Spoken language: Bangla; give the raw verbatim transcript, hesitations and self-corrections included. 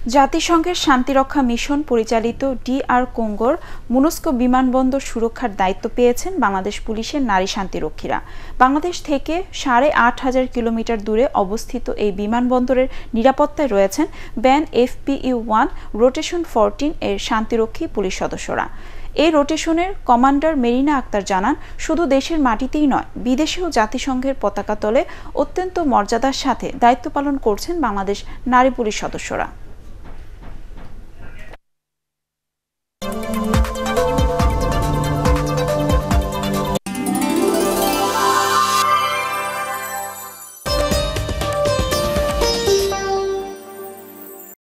জাতিসংঘের শান্তিরক্ষা মিশন পরিচালিত ডিআর কঙ্গোর মুনস্কো বিমানবন্দর সুরক্ষার দায়িত্ব পেয়েছেন বাংলাদেশ পুলিশের নারী শান্তিরক্ষীরা। বাংলাদেশ থেকে সাড়ে আট হাজার কিলোমিটার দূরে অবস্থিত এই বিমানবন্দরের নিরাপত্তায় রয়েছেন BAN FPU one rotation fourteen এর শান্তিরক্ষী পুলিশ সদস্যরা। এই রোটেশনের কমান্ডার মেরিনা আক্তার জানান, শুধু দেশের মাটিতেই নয়, বিদেশেও জাতিসংঘের পতাকা তলে অত্যন্ত মর্যাদার সাথে দায়িত্ব পালন করছেন বাংলাদেশ নারী পুলিশ সদস্যরা।